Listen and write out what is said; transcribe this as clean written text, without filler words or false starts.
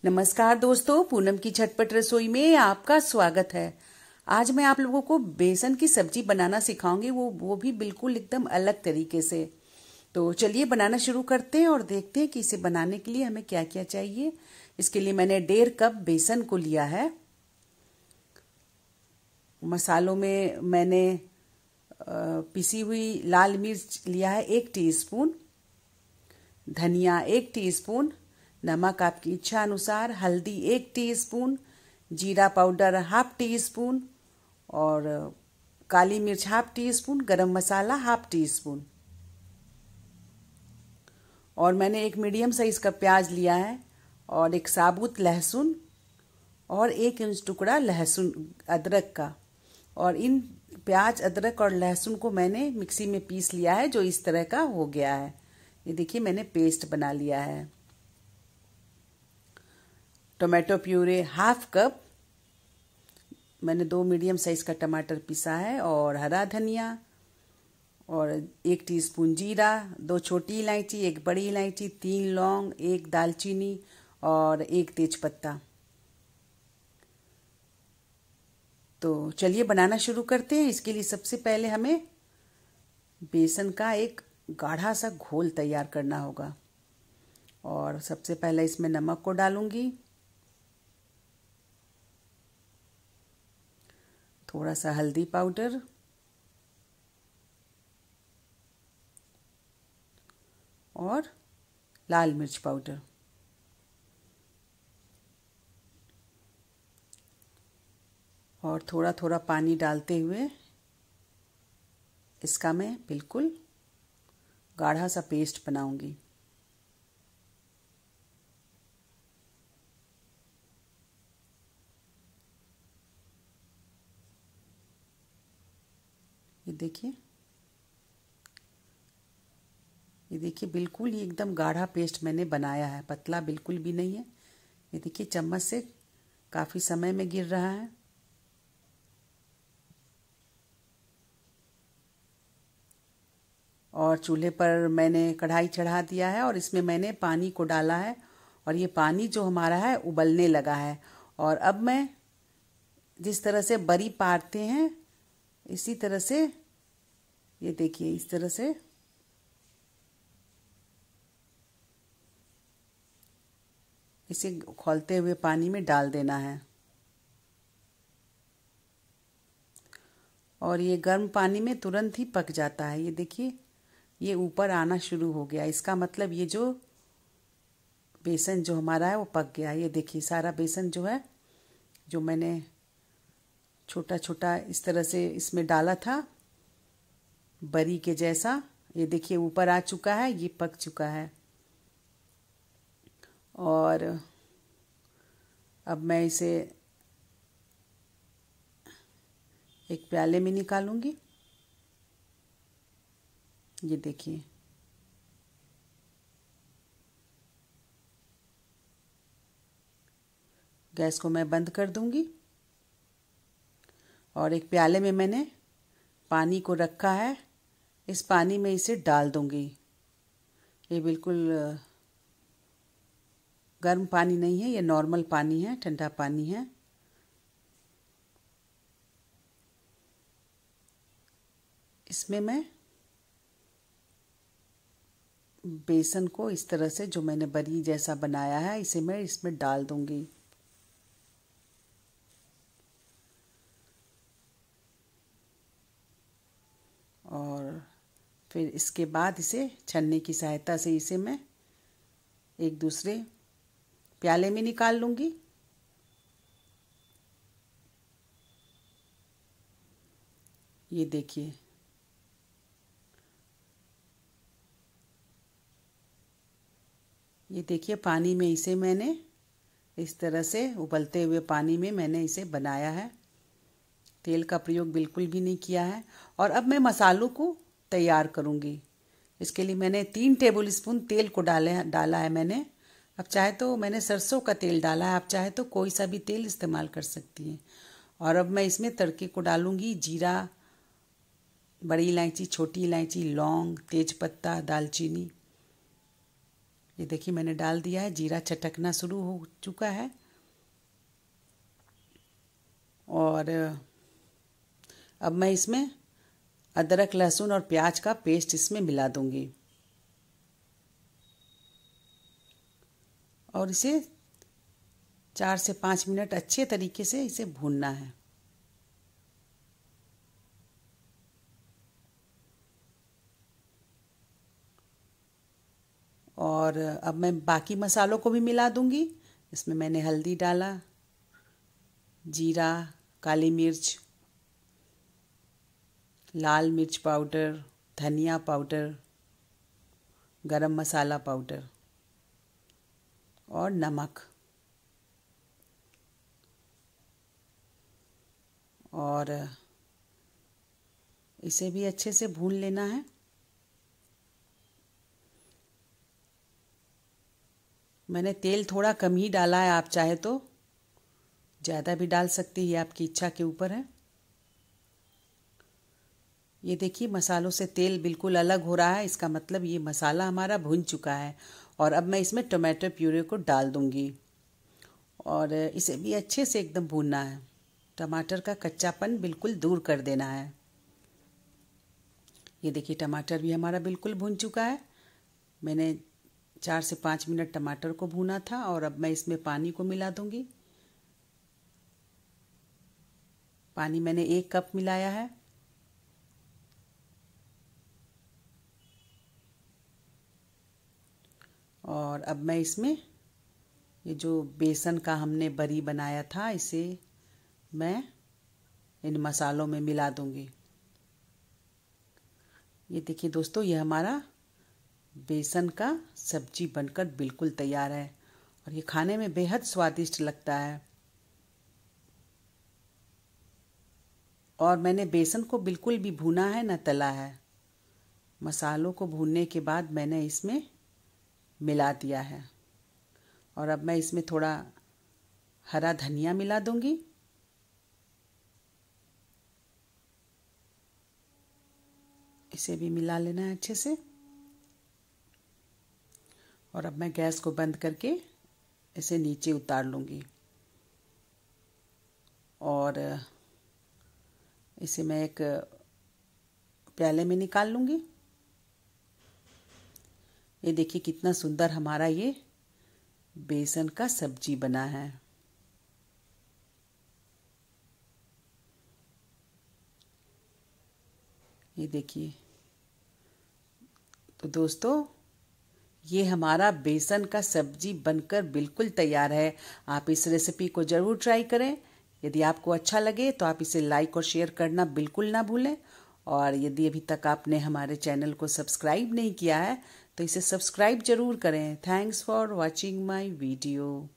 नमस्कार दोस्तों, पूनम की झटपट रसोई में आपका स्वागत है। आज मैं आप लोगों को बेसन की सब्जी बनाना सिखाऊंगी, वो भी बिल्कुल एकदम अलग तरीके से। तो चलिए बनाना शुरू करते हैं और देखते हैं कि इसे बनाने के लिए हमें क्या क्या चाहिए। इसके लिए मैंने 1.5 कप बेसन को लिया है। मसालों में मैंने पिसी हुई लाल मिर्च लिया है 1 टीस्पून, धनिया 1 टीस्पून, नमक आपकी इच्छा अनुसार, हल्दी 1 टीस्पून, जीरा पाउडर 1/2 टीस्पून और काली मिर्च 1/2 टीस्पून, गरम मसाला 1/2 टीस्पून। और मैंने एक मीडियम साइज का प्याज लिया है और एक साबुत लहसुन और 1 इंच टुकड़ा लहसुन अदरक का। और इन प्याज, अदरक और लहसुन को मैंने मिक्सी में पीस लिया है, जो इस तरह का हो गया है। ये देखिए मैंने पेस्ट बना लिया है। टोमेटो प्यूरे 1/2 कप, मैंने 2 मीडियम साइज का टमाटर पिसा है और हरा धनिया और 1 टीस्पून जीरा, 2 छोटी इलायची, 1 बड़ी इलायची, 3 लौंग, 1 दालचीनी और 1 तेजपत्ता। तो चलिए बनाना शुरू करते हैं। इसके लिए सबसे पहले हमें बेसन का एक गाढ़ा सा घोल तैयार करना होगा। और सबसे पहले इसमें नमक को डालूंगी, थोड़ा सा हल्दी पाउडर और लाल मिर्च पाउडर। और थोड़ा थोड़ा पानी डालते हुए इसका मैं बिल्कुल गाढ़ा सा पेस्ट बनाऊंगी। ये देखिए बिल्कुल ही एकदम गाढ़ा पेस्ट मैंने बनाया है, पतला बिल्कुल भी नहीं है। ये देखिए चम्मच से काफ़ी समय में गिर रहा है। और चूल्हे पर मैंने कढ़ाई चढ़ा दिया है और इसमें मैंने पानी को डाला है और ये पानी जो हमारा है उबलने लगा है। और अब मैं जिस तरह से बरी पारते हैं इसी तरह से, ये देखिए इस तरह से इसे खौलते हुए पानी में डाल देना है। और ये गर्म पानी में तुरंत ही पक जाता है। ये देखिए ये ऊपर आना शुरू हो गया, इसका मतलब ये जो बेसन जो हमारा है वो पक गया। ये देखिए सारा बेसन जो है, जो मैंने छोटा छोटा इस तरह से इसमें डाला था बरी के जैसा, ये देखिए ऊपर आ चुका है, ये पक चुका है। और अब मैं इसे एक प्याले में निकालूंगी। ये देखिए गैस को मैं बंद कर दूंगी और एक प्याले में मैंने पानी को रखा है, इस पानी में इसे डाल दूंगी। ये बिल्कुल गर्म पानी नहीं है, ये नॉर्मल पानी है, ठंडा पानी है। इसमें मैं बेसन को इस तरह से जो मैंने बरी जैसा बनाया है इसे मैं इसमें डाल दूंगी। और फिर इसके बाद इसे छन्नी की सहायता से इसे मैं एक दूसरे प्याले में निकाल लूंगी। ये देखिए पानी में इसे मैंने इस तरह से उबलते हुए पानी में मैंने इसे बनाया है। तेल का प्रयोग बिल्कुल भी नहीं किया है। और अब मैं मसालों को तैयार करूंगी। इसके लिए मैंने 3 टेबल स्पून तेल को डाला है मैंने। अब चाहे तो मैंने सरसों का तेल डाला है, आप चाहे तो कोई सा भी तेल इस्तेमाल कर सकती हैं। और अब मैं इसमें तड़के को डालूंगी। जीरा, बड़ी इलायची, छोटी इलायची, लौंग, तेजपत्ता, दालचीनी ये देखिए मैंने डाल दिया है, जीरा चटकना शुरू हो चुका है। और अब मैं इसमें अदरक लहसुन और प्याज का पेस्ट इसमें मिला दूंगी और इसे 4 से 5 मिनट अच्छे तरीके से इसे भूनना है। और अब मैं बाकी मसालों को भी मिला दूंगी। इसमें मैंने हल्दी डाला, जीरा, काली मिर्च, लाल मिर्च पाउडर, धनिया पाउडर, गरम मसाला पाउडर और नमक। और इसे भी अच्छे से भून लेना है। मैंने तेल थोड़ा कम ही डाला है, आप चाहे तो ज़्यादा भी डाल सकती है, आपकी इच्छा के ऊपर है। ये देखिए मसालों से तेल बिल्कुल अलग हो रहा है, इसका मतलब ये मसाला हमारा भुन चुका है। और अब मैं इसमें टोमेटो प्यूरे को डाल दूंगी और इसे भी अच्छे से एकदम भूनना है। टमाटर का कच्चापन बिल्कुल दूर कर देना है। ये देखिए टमाटर भी हमारा बिल्कुल भुन चुका है। मैंने 4 से 5 मिनट टमाटर को भूना था और अब मैं इसमें पानी को मिला दूंगी। पानी मैंने 1 कप मिलाया है। और अब मैं इसमें ये जो बेसन का हमने बरी बनाया था इसे मैं इन मसालों में मिला दूंगी। ये देखिए दोस्तों, ये हमारा बेसन का सब्जी बनकर बिल्कुल तैयार है और ये खाने में बेहद स्वादिष्ट लगता है। और मैंने बेसन को बिल्कुल भी भूना है न तला है। मसालों को भूनने के बाद मैंने इसमें मिला दिया है। और अब मैं इसमें थोड़ा हरा धनिया मिला दूंगी। इसे भी मिला लेना है अच्छे से। और अब मैं गैस को बंद करके इसे नीचे उतार लूंगी और इसे मैं एक प्याले में निकाल लूंगी। ये देखिए कितना सुंदर हमारा ये बेसन का सब्जी बना है। ये देखिए, तो दोस्तों ये हमारा बेसन का सब्जी बनकर बिल्कुल तैयार है। आप इस रेसिपी को ज़रूर ट्राई करें। यदि आपको अच्छा लगे तो आप इसे लाइक और शेयर करना बिल्कुल ना भूलें। और यदि अभी तक आपने हमारे चैनल को सब्सक्राइब नहीं किया है तो इसे सब्सक्राइब जरूर करें। Thanks for watching my video.